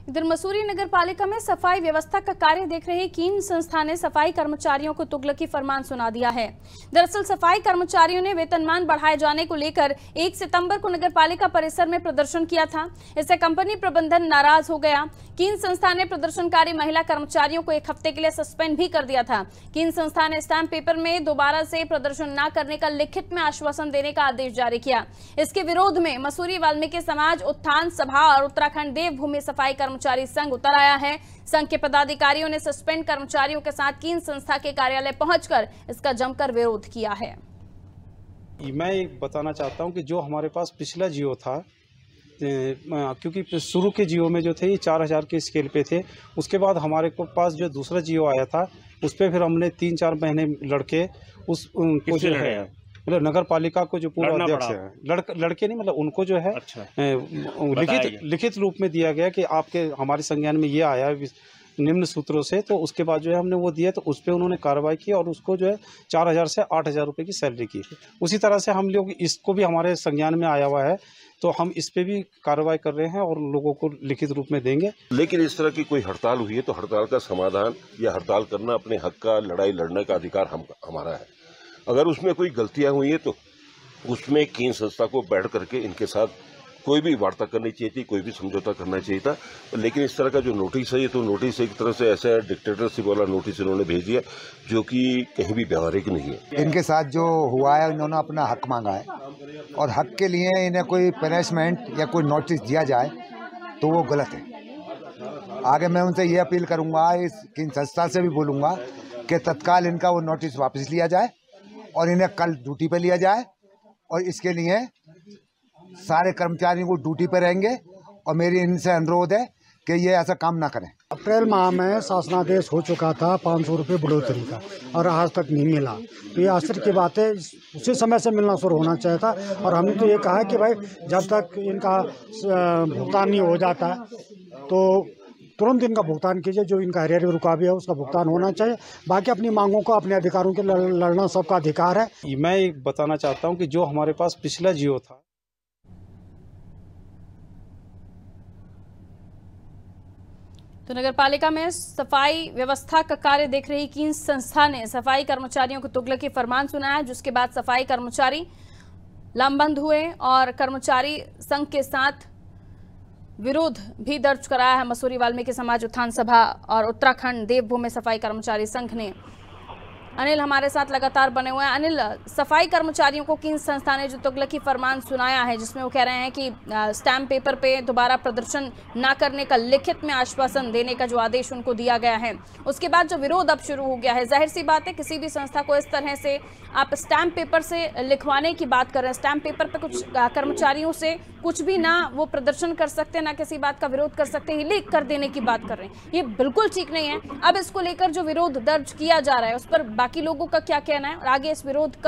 इधर मसूरी नगर पालिका में सफाई व्यवस्था का कार्य देख रही कीन संस्था ने सफाई कर्मचारियों को तुगलकी फरमान सुना दिया है। दरअसल सफाई कर्मचारियों ने वेतनमान बढ़ाए जाने को लेकर 1 सितंबर को नगर पालिका परिसर में प्रदर्शन किया था। इससे कंपनी प्रबंधन नाराज हो गया। कीन संस्था ने प्रदर्शनकारी महिला कर्मचारियों को 1 हफ्ते के लिए सस्पेंड भी कर दिया था। कीन संस्था ने स्टैंप पेपर में दोबारा से प्रदर्शन न करने का लिखित में आश्वासन देने का आदेश जारी किया। इसके विरोध में मसूरी वाल्मीकि समाज उत्थान सभा और उत्तराखंड देवभूमि सफाई कर्मचारी संघ उतर आया है। संघ के पदाधिकारियों ने सस्पेंड कर्मचारियों के साथ कीन संस्था के कार्यालय पहुंचकर इसका जमकर विरोध किया है। मैं बताना चाहता हूं कि जो हमारे पास पिछला जियो था, क्योंकि शुरू के जियो में जो थे ये 4000 के स्केल पे थे। उसके बाद हमारे पास जो दूसरा जियो आया था उस पर फिर हमने 3-4 महीने लड़के उनको जो है मतलब नगर पालिका को जो पूर्व अध्यक्ष है लड़के नहीं मतलब उनको जो है लिखित रूप में दिया गया कि आपके हमारे संज्ञान में ये आया है निम्न सूत्रों से। तो उसके बाद जो है हमने वो दिया तो उस पर उन्होंने कार्रवाई की और उसको जो है 4000 से 8000 रुपये की सैलरी की। उसी तरह से हम लोग इसको भी हमारे संज्ञान में आया हुआ है तो हम इस पे भी कार्रवाई कर रहे हैं और लोगों को लिखित रूप में देंगे। लेकिन इस तरह की कोई हड़ताल हुई है तो हड़ताल का समाधान या हड़ताल करना अपने हक का लड़ाई लड़ने का अधिकार हमारा है। अगर उसमें कोई गलतियां हुई है तो उसमें कीन संस्था को बैठ करके इनके साथ कोई भी वार्ता करनी चाहिए थी, कोई भी समझौता करना चाहिए था। लेकिन इस तरह का जो नोटिस है ये तो नोटिस एक तरह से ऐसा डिक्टेटरशिप वाला नोटिस इन्होंने भेज दिया जो कि कहीं भी व्यवहारिक नहीं है। इनके साथ जो हुआ है इन्होंने अपना हक मांगा है और हक के लिए इन्हें कोई पनिशमेंट या कोई नोटिस दिया जाए तो वो गलत है। आगे मैं उनसे ये अपील करूँगा, इस कीन संस्था से भी बोलूँगा कि तत्काल इनका वो नोटिस वापस लिया जाए और इन्हें कल ड्यूटी पे लिया जाए और इसके लिए सारे कर्मचारियों को ड्यूटी पे रहेंगे और मेरी इनसे अनुरोध है कि ये ऐसा काम ना करें। अप्रैल माह में शासनादेश हो चुका था 500 रुपये बढ़ोतरी का और आज तक नहीं मिला। तो ये आश्चर्य की बात है, उसी समय से मिलना शुरू होना चाहिए था। और हमने तो ये कहा कि भाई जब तक इनका भुगतान नहीं हो जाता तो तुरंत इनका भुगतान कीजिए। जो इनका हरियर रुका भी है उसका भुगतान होना चाहिए। बाकी अपनी मांगों को अपने अधिकारों के लड़ना सबका अधिकार है। मैं बताना चाहता हूँ कि जो हमारे पास पिछला जियो था तो नगर पालिका में सफाई व्यवस्था का कार्य देख रही कीन संस्था ने सफाई कर्मचारियों को तुगलकी फरमान सुनाया, जिसके बाद सफाई कर्मचारी लामबंद हुए और कर्मचारी संघ के साथ विरोध भी दर्ज कराया है। मसूरी वाल्मीकि समाज उत्थान सभा और उत्तराखंड देवभूमि सफाई कर्मचारी संघ ने। अनिल हमारे साथ लगातार बने हुए हैं। अनिल, सफाई कर्मचारियों को कीन संस्था ने जो तुगलकी फरमान सुनाया है जिसमें वो कह रहे हैं कि स्टैंप पेपर पे दोबारा प्रदर्शन ना करने का लिखित में आश्वासन देने का जो आदेश उनको दिया गया है, उसके बाद जो विरोध अब शुरू हो गया है। जाहिर सी बात है किसी भी संस्था को इस तरह से आप स्टैंप पेपर से लिखवाने की बात कर रहे हैं, स्टैंप पेपर पे कुछ कर्मचारियों से कुछ भी ना वो प्रदर्शन कर सकते, ना किसी बात का विरोध कर सकते, ये लिख कर देने की बात कर रहे हैं। ये बिल्कुल ठीक नहीं है। अब इसको लेकर जो विरोध दर्ज किया जा रहा है उस पर बाकी लोगों का क्या कहना है और आगे इस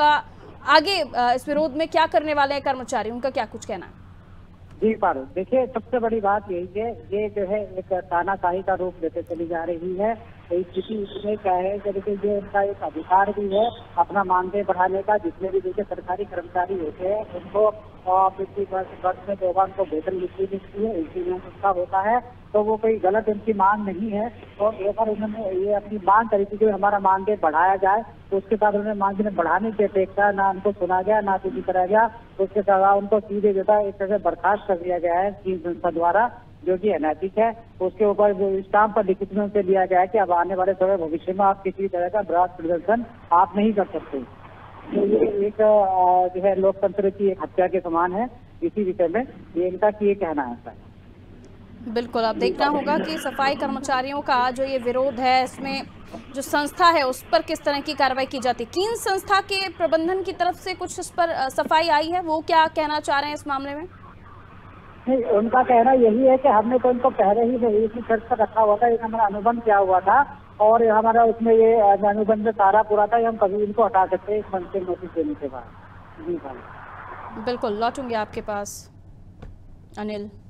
विरोध में क्या करने वाले हैं कर्मचारी, उनका क्या कुछ कहना है? जी पारो, देखिए सबसे बड़ी बात यही है, ये जो है एक तानाशाही का रूप लेते चली जा रही है। तो स्थिति इसमें क्या है कि देखिए ये उनका एक अधिकार भी है अपना मानदेय बढ़ाने का। जितने भी देखिए सरकारी कर्मचारी होते हैं उनको वर्ष में 2 बार उनको वेतन मिलती है, इंक्रीमेंट उसका होता है। तो वो कोई गलत उनकी मांग नहीं है। और एक बार उन्होंने ये अपनी मांग करी थी कि हमारा मानदेय बढ़ाया जाए, तो उसके बाद उन्होंने मानदेय बढ़ाने की अपेक्षा ना उनको सुना गया ना कुछ कराया गया। तो उसके साथ उनको सीधे जो था एक तरह से बर्खास्त कर दिया गया है कीन संस्था द्वारा, जो कि अनैतिक है। उसके ऊपर स्टाम्प पर लिखित में उनसे दिया गया है कि अब आने वाले समय भविष्य में आप किसी तरह का बृहद प्रदर्शन आप नहीं कर सकते। तो ये एक जो है लोकतंत्र की एक हत्या के समान है। इसी विषय में ये इनका ये कहना है। बिल्कुल, अब देखना होगा कि सफाई कर्मचारियों का जो ये विरोध है इसमें जो संस्था है उस पर किस तरह की कार्रवाई की जाती है। कीन संस्था के प्रबंधन की तरफ से कुछ इस पर सफाई आई है, वो क्या कहना चाह रहे हैं इस मामले में? नहीं, उनका कहना यही है कि हमने तो इनको पहले ही इसी शर्त पर रखा हुआ था, एक हमारा अनुबंध किया हुआ था और हमारा उसमें ये अनुबंध सारा पूरा था, हम कभी इनको हटा सकते हैं इस मंच के नोटिस देने के बाद। जी भाई, बिल्कुल लौटूंगी आपके पास अनिल।